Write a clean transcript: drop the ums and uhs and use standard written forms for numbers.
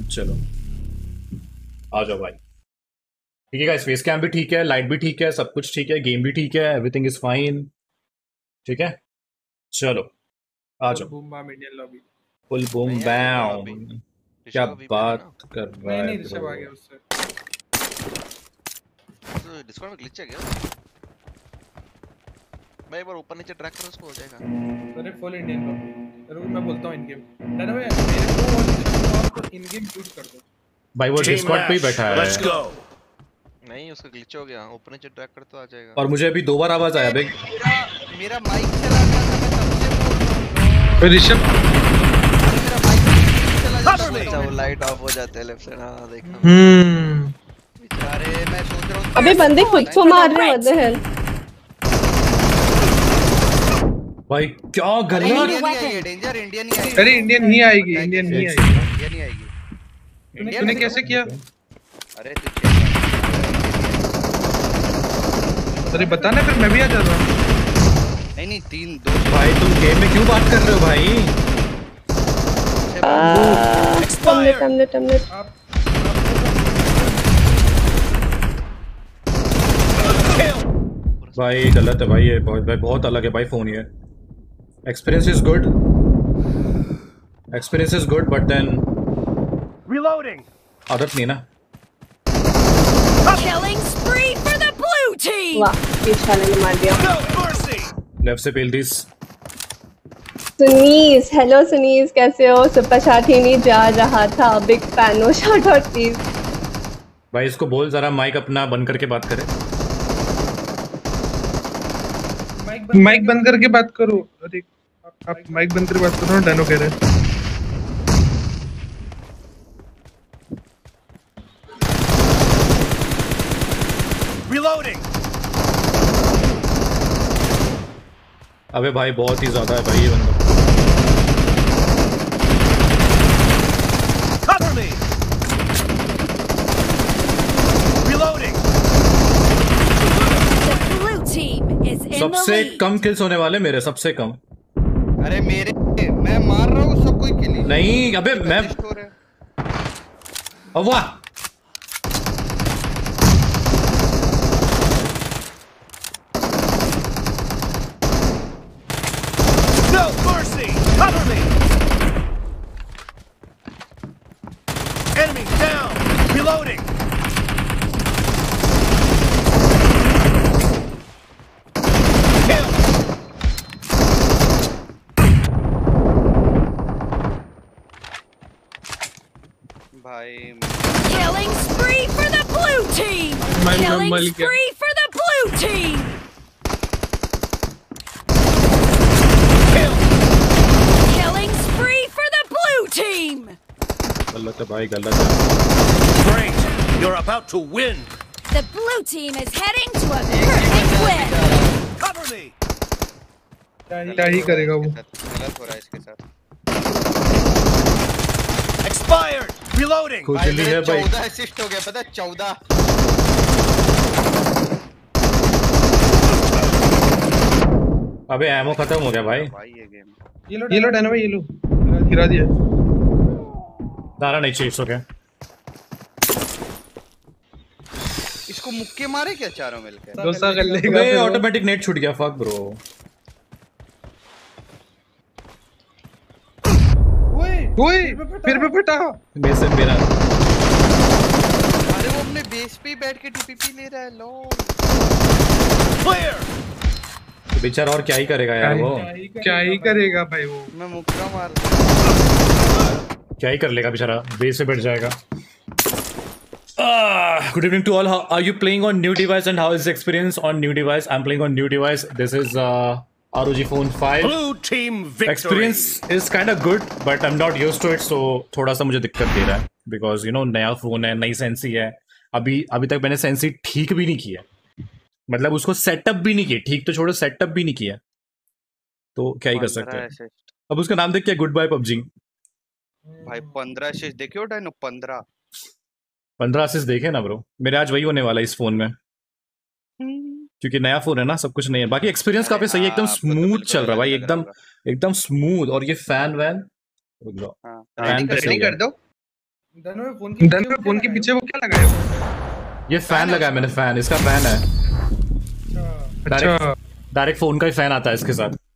चलो आ जाओ भाई। ठीक है गाइस, फेस कैम भी ठीक है, लाइट भी ठीक है, सब कुछ ठीक है, गेम भी ठीक है, एवरीथिंग इज फाइन। ठीक है चलो आ फुल जाओ। Boom bomb Indian lobby. Full boom नहीं आया इंडियन लॉबी। बैम। क्या ऋषभ का वीपीएन है ना? बात कर रहा नहीं है नहीं ब्रो? ऋषभ आ गया उससे। तो डिस्कॉर्ड में ग्लिच है क्या? मैं एक बार ऊपर नीचे ड्रैग करूं उसको हो जाएगा। अरे फुल इंडियन लॉबी। रुको मैं बोलता हूं इन गेम। डन भाई मेरे को और ऋषभ को आप इन गेम शूट कर दो। भाई वो Team डिस्कॉर्ड पे ही Nash, बैठा है let's go. नहीं उसका ग्लिच हो गया, ऊपर नीचे ड्रैग कर तो आ जाएगा। और मुझे अभी 2 बार आवाज आया बे। मेरा माइक चला गया था, मैं तब से बोल रहा हूं। ऋषभ मेरा माइक चला जाता है, अच्छा वो लाइट ऑफ हो जाता है लेफ्ट साइड। हां देखा बेचारे। मैं सोच रहा हूं अबे बंदे खुद को मार रहे हैं, व्हाट द हेल। भाई क्या गलत। डेंजर इंडियन ही आएगी। अरे इंडियन ही आएगी, इंडियन ही आएगी। इंडियन ही आएगी। तूने कैसे किया? अरे अरे बता ना, फिर मैं भी आ जाता। नहीं नहीं 3-2 भाई तुम गेम में क्यों बात कर रहे हो भाई? टमलेट भाई गलत है भाई, ये बहुत अलग है भाई फोन। ये experience is good, experience is good but then Reloading. आदत नहीं ना। Killing spree for the blue team. वाह बीच वाले ने मार दिया। No mercy. लेफ्ट से पेल दिस। सुनीस, हेलो सुनीस, कैसे हो? सुपर चैट ही नहीं जा रहा था, बिग फैन हो, शाउट आउट प्लीज। भाई इसको बोल जरा माइक अपना बंद करके बात करे। माइक बंद करके बात करो। अरे आप माइक बंद करके बात करो ना, डैनो कह रहे हैं। Reloading. अबे भाई बहुत ही ज्यादा है भाई ये बंदा। Cover me. Reloading. The blue team is in the सबसे lead. कम किल्स होने वाले मेरे, सबसे कम। अरे मेरे मैं मार रहा हूँ सब कोई किल। नहीं अबे मैं वाह No mercy. Cover me. Enemy down. Reloading. Kill. भाई Killing spree for the blue team. Killing spree for the blue team. Killing spree for the blue team. गलत है भाई, गलत है। Great. You're about to win. The blue team is heading to a perfect win. Cover me. क्या ही करेगा वो? गलत हो रहा है इसके साथ। Expired. Reloading. कुछ नहीं है भाई। 14 असिस्ट हो गया, पता है 14। अबे एमो खत्म हो गया भाई। भाई ये गेम ये लो डैनो भाई, ये लो गिरा दिया। दारा नहीं चाहिए, हो गया। इसको मुक्के मारे क्या चारों मिलकर? डोसा कर लेगा। अबे ऑटोमेटिक नेट छूट गया, फक ब्रो। ओए फिर पे फटा। बेसन मेरा। अरे वो अपने बेस पे ही बैठ के टीपीपी ले रहा है। लो Clear. तो बेचारा और क्या ही करेगा यार वो। क्या ही करेगा भाई वो? मैं मुक्का मार। क्या ही कर लेगा बेचारा, बेस से बैठ जाएगा। Good evening to all. How are you playing on new device and how is the experience on new device? I'm playing on new device. This is ROG Phone 5. Blue team victory. Experience is kind of good, but I'm not used to it, so थोड़ा सा मुझे दिक्कत दे रहा है because you know नया phone है, नई sensi है। अभी तक मैंने सेंसी ठीक भी नहीं किया, मतलब उसको सेटअप भी नहीं किया। ठीक तो छोड़ो, सेटअप भी नहीं किया, तो क्या ही कर सकते हैं। अब उसका नाम देख क्या, गुड बाय पबजी। भाई 15 असिस्ट देखियो डायनो। 15 असिस्ट देखे ना ब्रो, मेरे आज वही होने वाला है इस फोन में, क्योंकि नया फोन है ना, सब कुछ नहीं है। बाकी एक्सपीरियंस काफी सही है, एकदम स्मूथ चल रहा है भाई, एकदम एकदम स्मूथ। और ये फैन वैन रेडी कर दो। फोन के पीछे वो क्या लगाया है? ये फैन लगाया मैंने, फैन, इसका फैन है। अच्छा डायरेक्ट फोन का ही फैन आता है इसके साथ।